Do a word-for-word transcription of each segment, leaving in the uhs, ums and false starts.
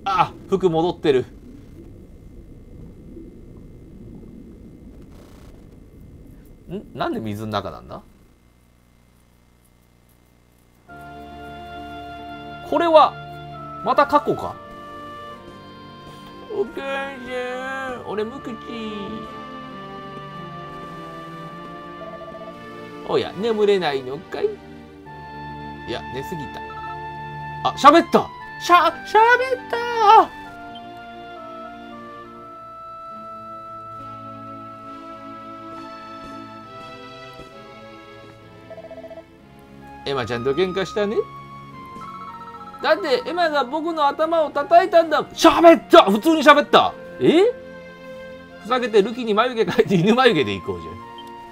あ、服戻ってる。ん、なんで水の中なんだ。これはまた過去か。お母さん、俺無口。おや、眠れないのかい。いや、寝すぎた。あ、喋った。しゃ、喋った。エマちゃんと喧嘩したね。だってエマが僕の頭を叩いたんだ。喋った。普通に喋った。え、ふざけてルキに眉毛描いて犬眉毛でいこうじゃん。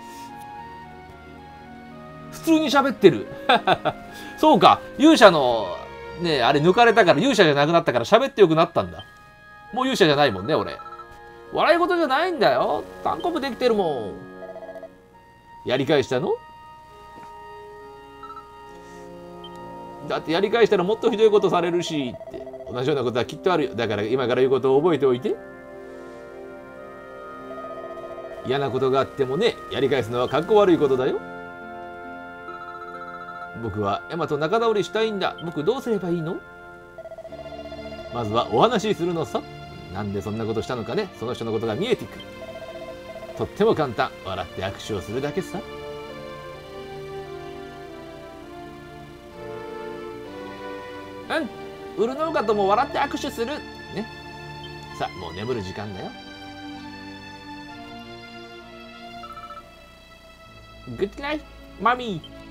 普通に喋ってる。そうか、勇者のね、あれ抜かれたから勇者じゃなくなったから喋ってよくなったんだ。もう勇者じゃないもんね、俺。笑い事じゃないんだよ。単行部できてるもん。やり返したの？だってやり返したらもっとひどいことされるしって。同じようなことはきっとあるよ。だから今から言うことを覚えておいて。嫌なことがあってもね、やり返すのはかっこ悪いことだよ。僕はエマと仲直りしたいんだ。僕どうすればいいの？まずはお話しするのさ。なんでそんなことしたのかね。その人のことが見えてくる。とっても簡単。笑って握手をするだけさ。うん、ウルノーカとも笑って握手するね。さあ、もう眠る時間だよ。グッドナイトマミー。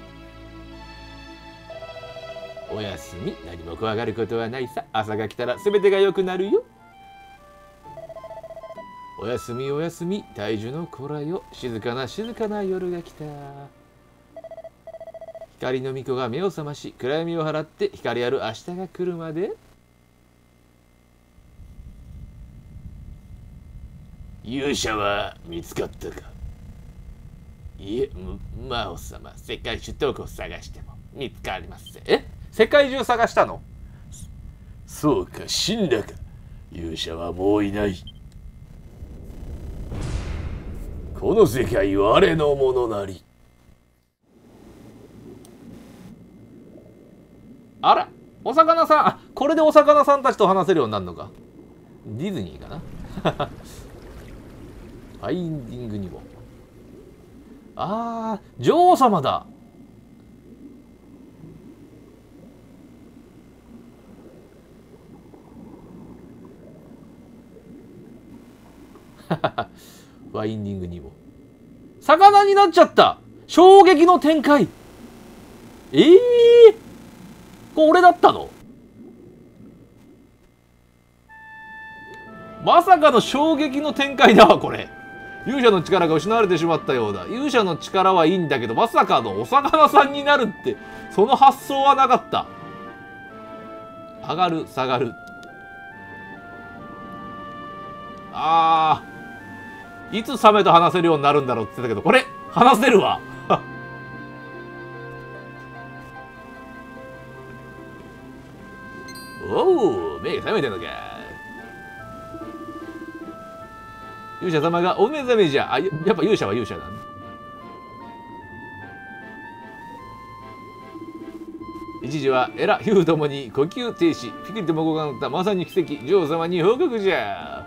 おやすみ。何も怖がることはないさ。朝が来たら全てが良くなるよ。おやすみおやすみ。大樹の子らよ。静かな静かな夜が来た。光の巫女が目を覚まし、暗闇を払って光ある明日が来るまで。勇者は見つかったか？いえ、魔王様、世界中どこを探しても見つかりません。え？世界中探したの？そうか、死んだか。勇者はもういない。この世界は我のものなり。あら、お魚さん、あ、これでお魚さんたちと話せるようになるのか。ディズニーかな。ファインディングにも。ああ、女王様だ。ファインディングにも。魚になっちゃった。衝撃の展開。ええー、これ俺だったの？まさかの衝撃の展開だわ、これ。勇者の力が失われてしまったようだ。勇者の力はいいんだけど、まさかのお魚さんになるって、その発想はなかった。上がる、下がる。あー、いつサメと話せるようになるんだろうって言ってたけど、これ、話せるわ。おお、目が覚めてんのか。勇者様がお目覚めじゃ。あ、やっぱ勇者は勇者だね。一時はエラ、ヒューともに呼吸停止。ピクリとも動かなかった。まさに奇跡。女王様に報告じゃ。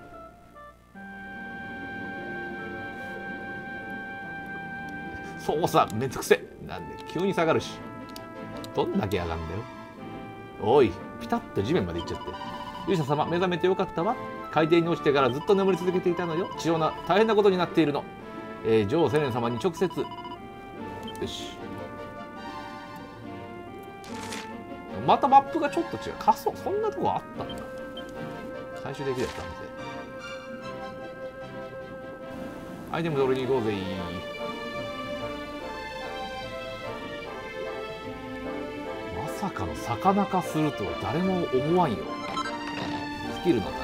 操作めんどくせ。なんで急に下がるし。どんだけ上がんだよ。おい、ピタッと地面まで行っちゃって。勇者様、目覚めてよかったわ。海底に落ちてからずっと眠り続けていたのよ。貴重な大変なことになっているの。えー、女王セレン様に直接。よし。またマップがちょっと違う。仮想、そんなとこあったんだ。回収できるやつなんで。アイテム取りに行こうぜ。まさかの魚化するとは誰も思わんよ。スキルの種だ。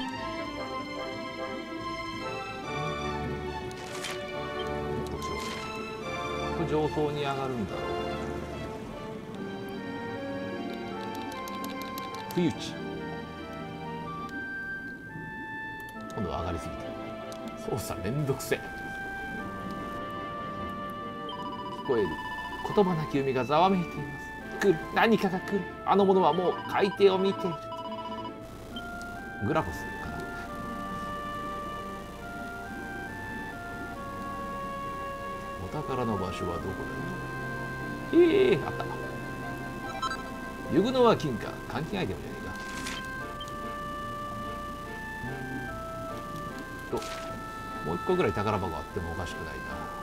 これ上層に上がるんだろう。不意打ち。 上がりすぎて操作めんどくせえ。聞こえる言葉なき海がざわめいています。来る、何かが来る。あの者はもう海底を見ている。グラフォスかな。お宝の場所はどこだよ。ええー、あった。ユグノは金貨、換金アイテムじゃねえか。ともう一個ぐらい宝箱あってもおかしくない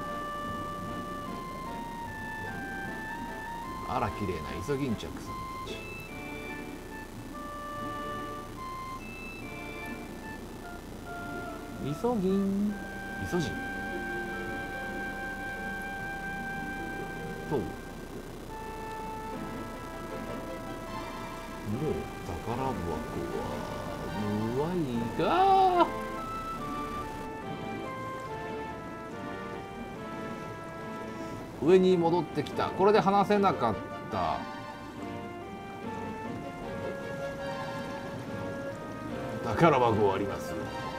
な。あら綺麗なイソギンチャクさんたち。イソギンイソジンともう宝箱は無愛が上に戻ってきた。これで話せなかった。宝箱あります。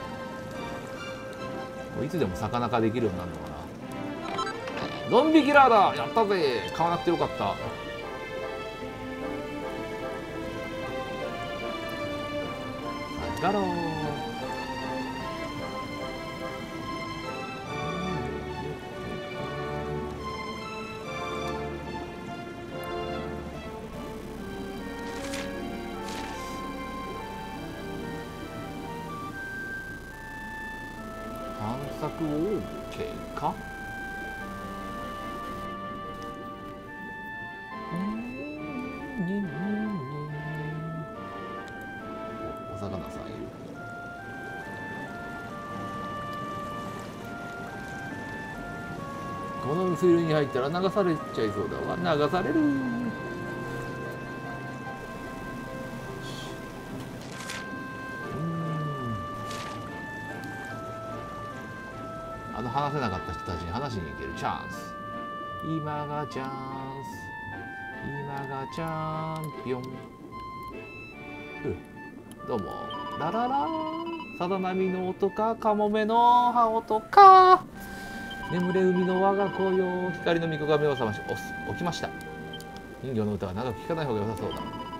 いつでも魚化できるようになるのかな。ドンビキラーだ。やったぜ。買わなくてよかった。ガロー。探索 OK か。お、お魚さんいる。この水流に入ったら流されちゃいそうだわ。流される。あの話せなかった人たちに話しに行けるチャンス。今がチャンス。今がチャンピオン。どうも。ラララー。さだ波の音か、カモメの葉音か。眠れ海の我が子よ。光の巫女が目を覚まし、お起きました。人魚の歌は長く聞かない方が良さそうだ。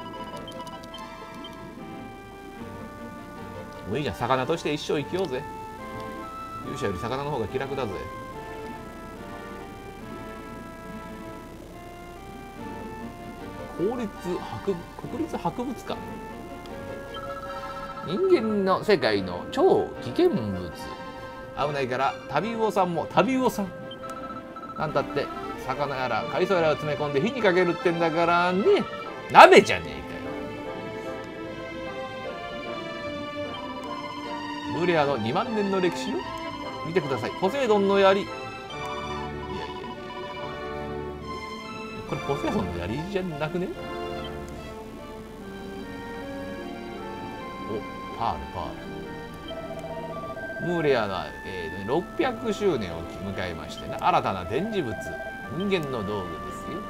もういいじゃん。魚として一生生きようぜ。勇者より魚の方が気楽だぜ。公立博国立博物館。人間の世界の超危険物。危ないから旅魚さんも旅魚さん。なんたって魚やら海藻やらを詰め込んで火にかけるってんだからね。鍋じゃねえかよ。ムレアのにまんねんの歴史よ。見てください。ポセイドンの槍。いやいやいや、これポセイドンの槍じゃなくね。お、パールパール。ムーレアが、えー、ろっぴゃくしゅうねんを迎えましてな、新たな展示物、人間の道具ですよ。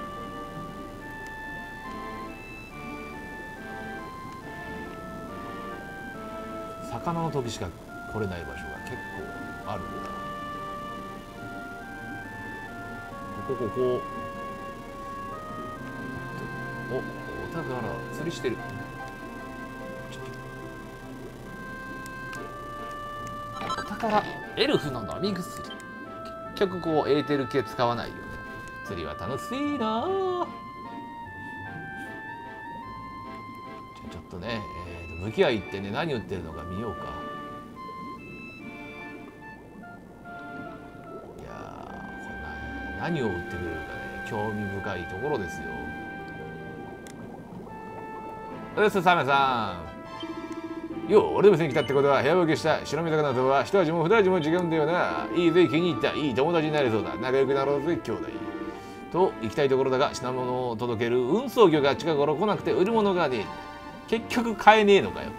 魚の時しか来れない場所が結構あるんだ。ここここ。お、お宝釣りしてる。お宝エルフの飲み薬。結局こうエーテル系使わないよね。釣りは楽しいな。じゃあちょっとね、えー、と向き合いってね、何売ってるのか見ようか。いやー、こんな何を売ってくれるかね、興味深いところですよ。うっす、サメさん。よう、俺の店に来たってことは部屋分けした白身魚とは一味も二味も違うんだよな。いいぜ、気に入った。いい友達になれそうだ。仲良くなろうぜ、兄弟。と行きたいところだが、品物を届ける運送業が近頃来なくて売るものがねえ。結局買えねえのかよ。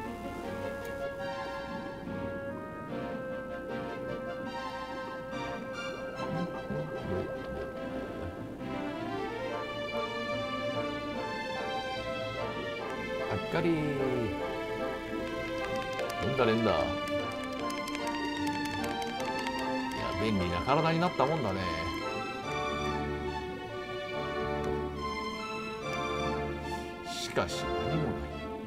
あっかりー。連打連打。 便利な体になったもんだね。しかし何もない。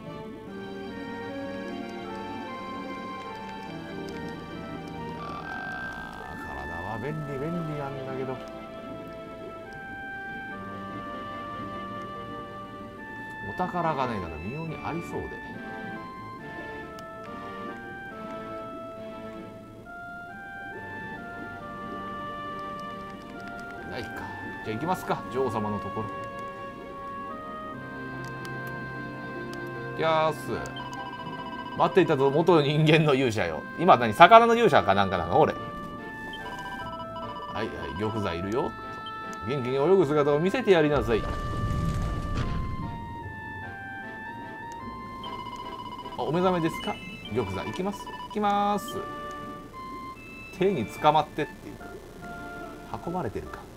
あー、体は便利便利なんだけど、お宝がね、なんか微妙にありそうで。ないか。じゃあ行きますか、女王様のところ。いやーす。待っていたぞ、元人間の勇者よ。今何、魚の勇者かなんかなの俺。はいはい、玉座いるよ。元気に泳ぐ姿を見せてやりなさい。お目覚めですか。玉座行きます。行きます。手に捕まってっていうか、運ばれてるか。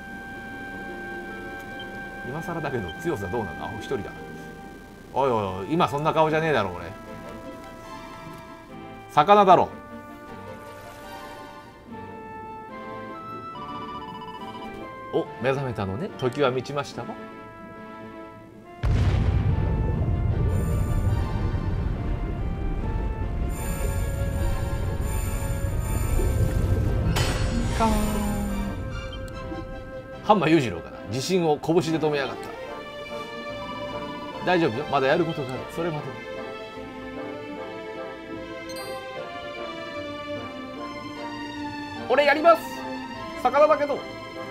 今更だけど強さどうなの。あ、一人だ。おいおいおい、今そんな顔じゃねえだろ俺。魚だろ。お、目覚めたのね。時は満ちましたわ。カーン。ハンマー裕次郎かな。自信を拳で止めやがった。大丈夫よ、まだやることがある。それまで。俺やります。魚だけど。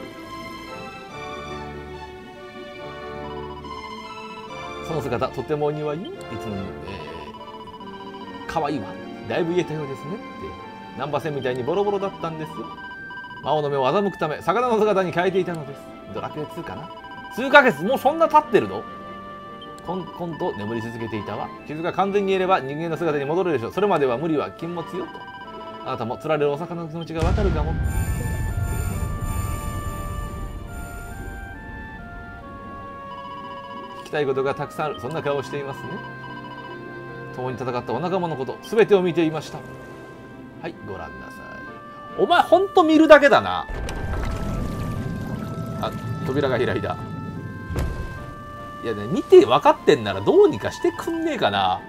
その姿とてもお似合いよ。いつも、えー、かわいいわ。だいぶ言えたようですねって。難波線みたいにボロボロだったんですよ。魔王の目を欺くため魚の姿に変えていたのです。ドラクエツーかな。数ヶ月もうそんな経ってるの。こんこんと眠り続けていたわ。傷が完全に癒えれば人間の姿に戻れるでしょう。それまでは無理は禁物よと。あなたも釣られるお魚の気持ちがわかるかも。聞きたいことがたくさんある。そんな顔をしていますね。共に戦ったお仲間のこと全てを見ていました。はい、ご覧なさい。お前ほんと見るだけだな。あ、扉が開いた。いやね、見て分かってんならどうにかしてくんねえかな。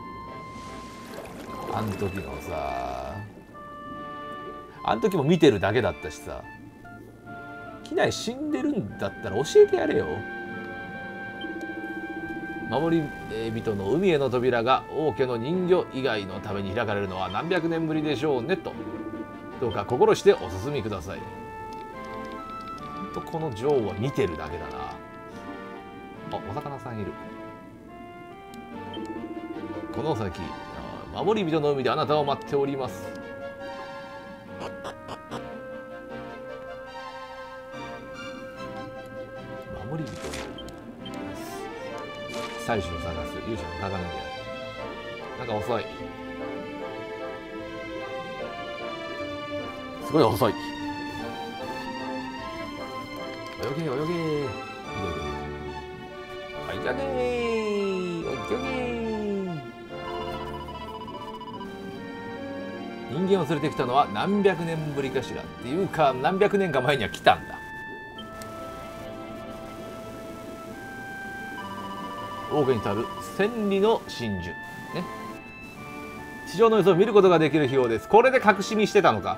あん時のさ、あん時も見てるだけだったしさ。機内死んでるんだったら教えてやれよ。守り人の海への扉が王家の人魚以外のために開かれるのは何百年ぶりでしょうねと。どうか心してお進みください。とこの女王は見てるだけだな。あ、お魚さんいる。この先、守り人の海であなたを待っております。守り人の採取を探す勇者の鏡である。なんか遅い。すごい遅い。泳げ泳げ。泳げ。泳げ。泳げ。人間を連れてきたのは何百年ぶりかしら。っていうか何百年か前には来たんだ。王家にたる千里の真珠ね。地上の様子を見ることができるようです。これで隠し見してたのか。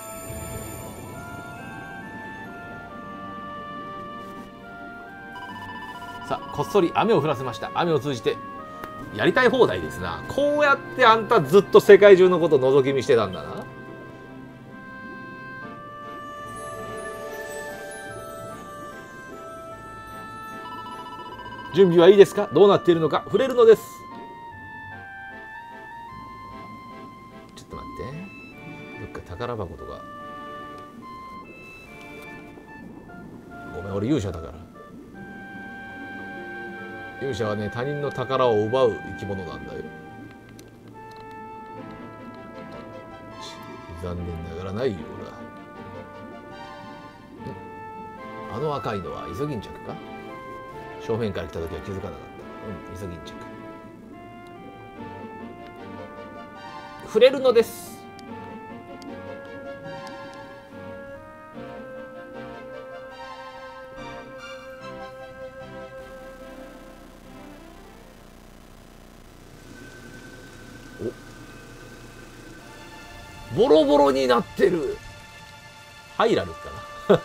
さあ、こっそり雨を降らせました。雨を通じてやりたい放題ですな。こうやってあんたずっと世界中のことを覗き見してたんだな。準備はいいですか。どうなっているのか触れるのです。ちょっと待って。どっか宝箱とか。ごめん、俺勇者だから。勇者はね、他人の宝を奪う生き物なんだよ。残念ながらないようだ。あの赤いのはイソギンチャクか。正面から来た時は気づかなかった。うん、イソギンチャク。触れるのです。 お、ボロボロになってる。ハイラルかな。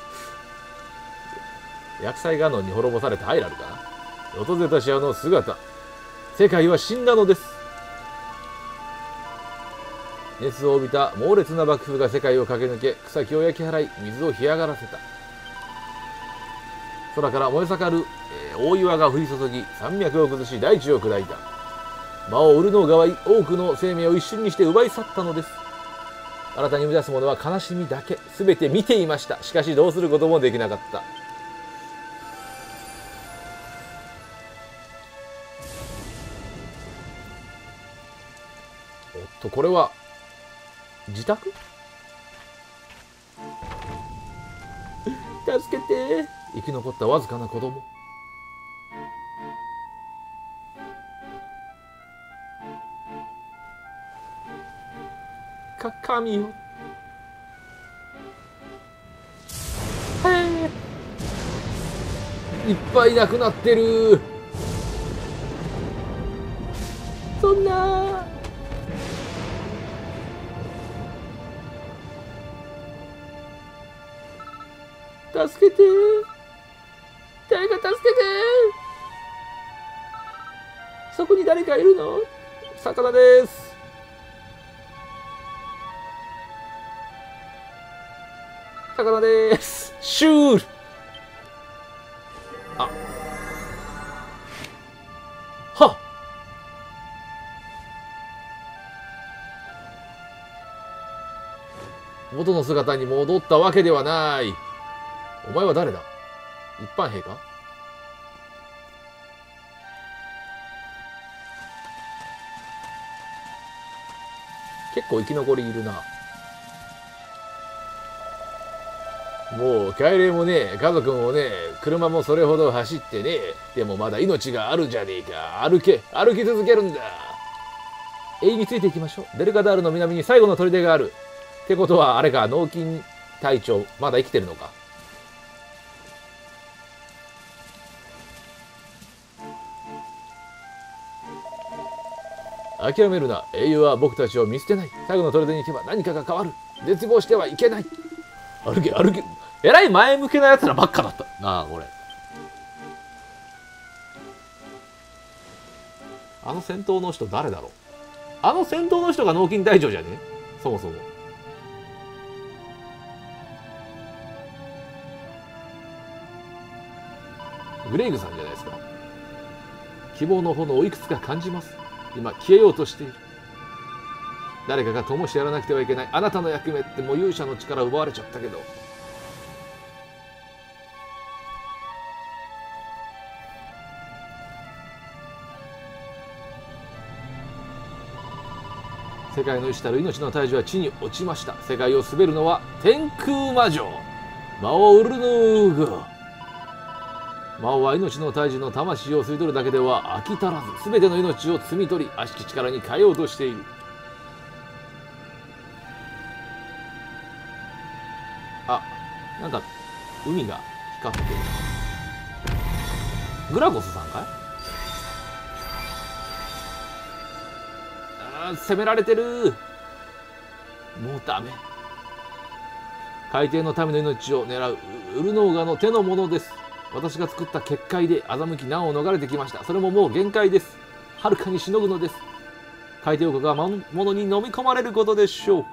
薬剤ガノンに滅ぼされたハイラルかな。訪れたシアの姿、世界は死んだのです。熱を帯びた猛烈な爆風が世界を駆け抜け、草木を焼き払い、水を干上がらせた。空から燃え盛る、えー、大岩が降り注ぎ、山脈を崩し大地を砕いた。魔王ウルノーガは多くの生命を一瞬にして奪い去ったのです。新たに生み出すものは悲しみだけ。すべて見ていました。しかしどうすることもできなかった。おっと、これは自宅？助けて。生き残ったわずかな子供。か神よ。へえ、いっぱいなくなってる。そんな。助けて。誰か助けて。そこに誰かいるの？魚です。魚です。シュール。あ。はっ。元の姿に戻ったわけではない。お前は誰だ？一般兵か？結構生き残りいるな。もう帰れもねえ、家族もねえ、車もそれほど走ってねえ。でもまだ命があるじゃねえか。歩け、歩き続けるんだ。永遠についていきましょう。デルガダールの南に最後の砦がある。ってことはあれか、脳筋隊長まだ生きてるのか。諦めるな。英雄は僕たちを見捨てない。最後の砦に行けば何かが変わる。絶望してはいけない。歩け歩け。えらい前向きなやつらばっかだったなあ、これ。あの戦闘の人誰だろう。あの戦闘の人が脳筋隊長じゃね、そもそも。グレイグさんじゃないですか。希望の炎をいくつか感じます。今消えようとしている。誰かが灯してやらなくてはいけない。あなたの役目ってもう勇者の力を奪われちゃったけど。世界の意志たる命の大樹は地に落ちました。世界を滑るのは天空魔女魔王ウルヌーグ。魔王は命の大樹の魂を吸い取るだけでは飽き足らず、全ての命を摘み取り悪しき力に変えようとしている。あ、なんか海が光ってる。グラゴスさんかい？あー、攻められてる。もうダメ。海底の民の命を狙うウルノーガの手のものです。私が作った結界で欺き難を逃れてきました。それももう限界です。はるかにしのぐのです。海底王国が魔物に飲み込まれることでしょう。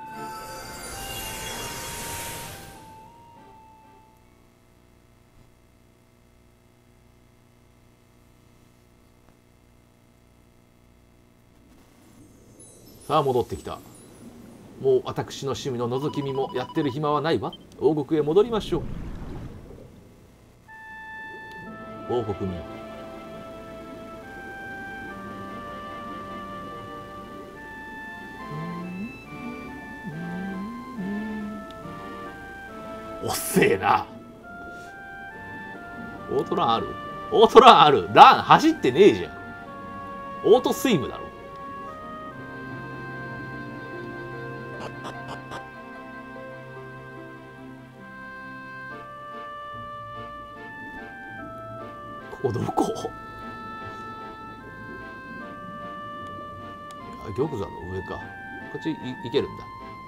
さあ戻ってきた。もう私の趣味の覗き見もやってる暇はないわ。王国へ戻りましょう。王国民。おっせえな。オートランある？オートランある。ラン走ってねえじゃん。オートスイムだろ。ここどこ？ 玉座の上か。こっちい行けるんだ。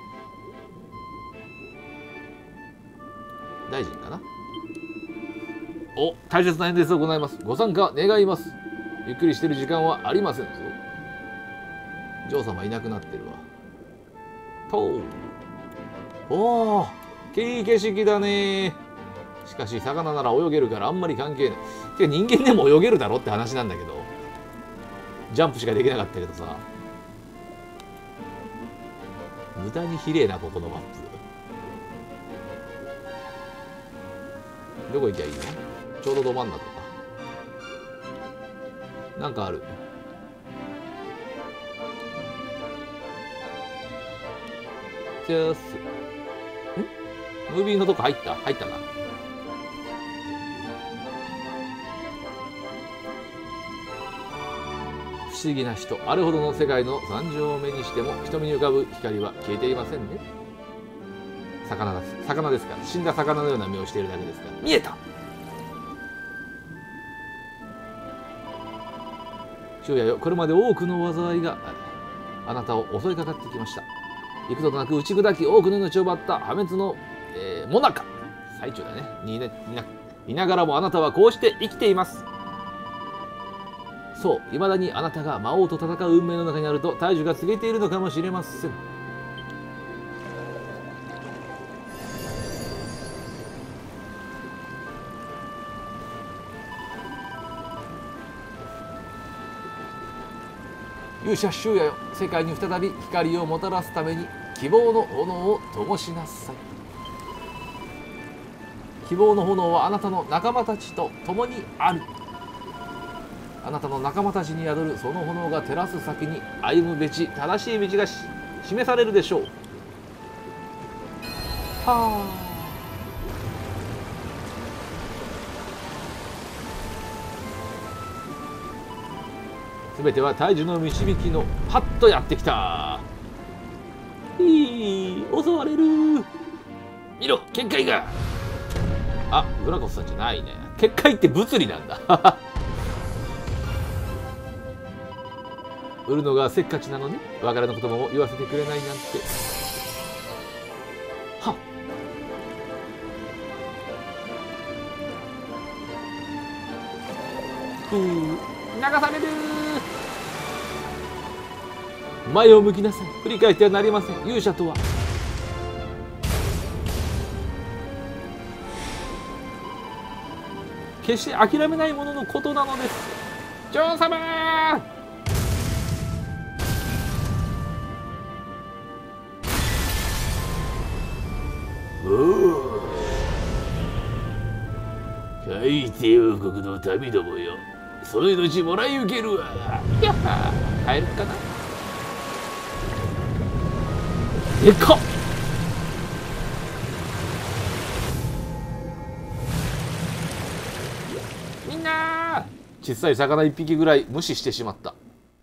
大臣かな。お、大切な演説を行います。ご参加願います。ゆっくりしてる時間はありませんぞ。女王様いなくなってるわ。とう。おお、いい景色だね。しかし魚なら泳げるからあんまり関係ない。てか人間でも泳げるだろって話なんだけど、ジャンプしかできなかったけどさ、無駄に綺麗なここのマップ。どこ行きゃいいの？ちょうどど真ん中か。なんかある。チェース。ん？ムービーのとこ入った入ったな。不思議な人。あれほどの世界の惨状を目にしても瞳に浮かぶ光は消えていませんね。魚です。魚ですから。死んだ魚のような目をしているだけですから。見えた。昼夜よ、これまで多くの災いがあなたを襲いかかってきました。幾度となく打ち砕き多くの命を奪った破滅の、えー、モナカ最中だねにいな、いながらもあなたはこうして生きています。そう、いまだにあなたが魔王と戦う運命の中にあると大樹が告げているのかもしれません。勇者終夜よ、世界に再び光をもたらすために希望の炎を灯しなさい。希望の炎はあなたの仲間たちと共にある。あなたの仲間たちに宿るその炎が照らす先に歩むべき正しい道が示されるでしょう。はあ。すべては大樹の導きのハッとやってきた。いい、襲われる。見ろ、結界が。あ、グラコスさんじゃないね。結界って物理なんだ。売るのがせっかちなのね。別れの言葉も言わせてくれないなんて。はっ。ふう、流される。前を向きなさい。振り返ってはなりません。勇者とは決して諦めないもののことなのです。女王様。おお、海底王国の民どもよ、その命もらい受けるわ。やっは帰るかな。でかっ。みんな小さい魚一匹ぐらい無視してしまった。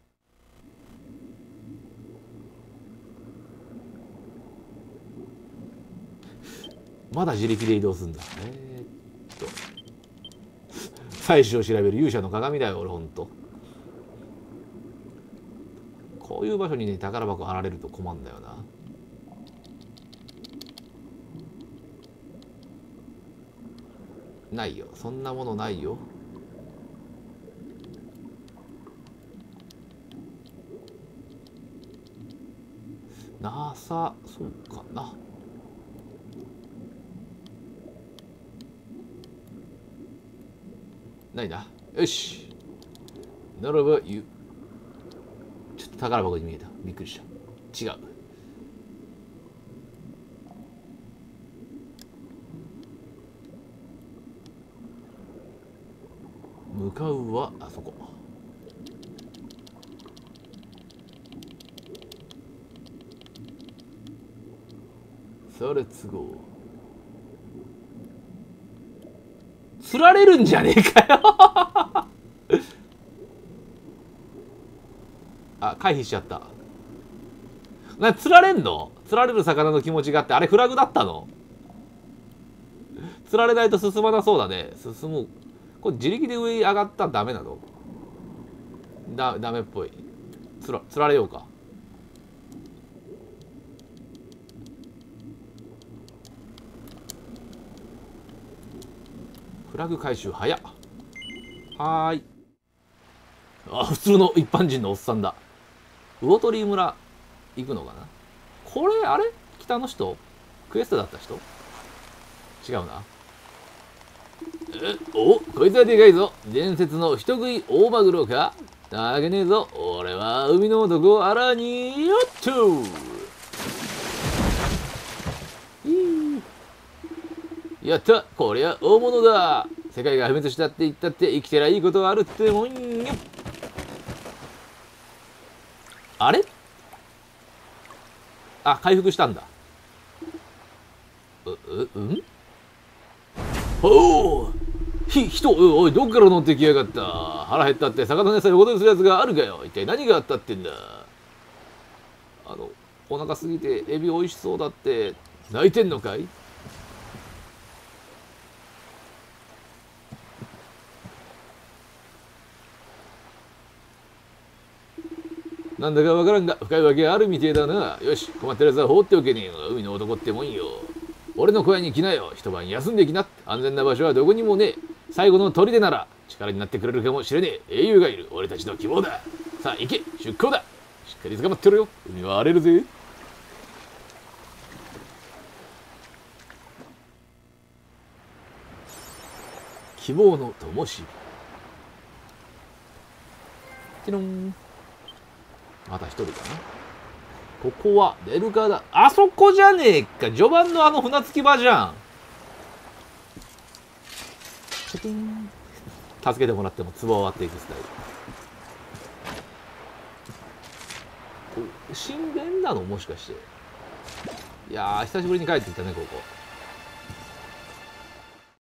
まだ自力で移動するんだ。えー、っと採取を調べる勇者の鏡だよ俺ほんと。こういう場所にね宝箱あられると困るんだよな。ないよ、そんなものないよ。なさそうかな。ないな。よし、ならば言う。ちょっと宝箱に見えた。びっくりした。違う。向かうはあそこ。さあレッツゴー。釣られるんじゃねえかよ。あ、回避しちゃった。な、釣られんの？釣られる魚の気持ちがあって、あれフラグだったの？釣られないと進まなそうだね。進む。これ自力で上に上がったらダメなの？だ、ダメっぽい。つら、釣られようか。 ラグ回収早っ。はーい。あ、普通の一般人のおっさんだ。魚鳥村行くのかな。これあれ北の人クエストだった人違うな。えお、こいつはでかいぞ。伝説の人食い大マグロか。なわけねえぞ。俺は海の男アラによっと。やった、こりゃ大物だ。世界が破滅したって言ったって生きてりゃいいことはあるってもんよ。あれあ、回復したんだ。う、う、うんおおひ、人、おい、どっから乗ってきやがった。腹減ったって魚の餌横取りするやつがあるかよ。一体何があったってんだ。あの、お腹すぎてエビ美味しそうだって泣いてんのかい。なんだかわからんが深いわけがあるみてえだな。よし、困ってるやつは放っておけねえよ。海の男ってもんよ。俺の小屋に来なよ。一晩休んできな。安全な場所はどこにもねえ。最後の砦なら力になってくれるかもしれねえ。英雄がいる。俺たちの希望だ。さあ行け、出港だ。しっかり捕まってろよ。海は荒れるぜ。希望の灯火。ティロン。また一人かな。ここは出るかだ。あそこじゃねえか。序盤のあの船着き場じゃん。チキン。助けてもらっても壺を割っていくスタイル。神殿なのもしかして。いやー久しぶりに帰ってきたねここ。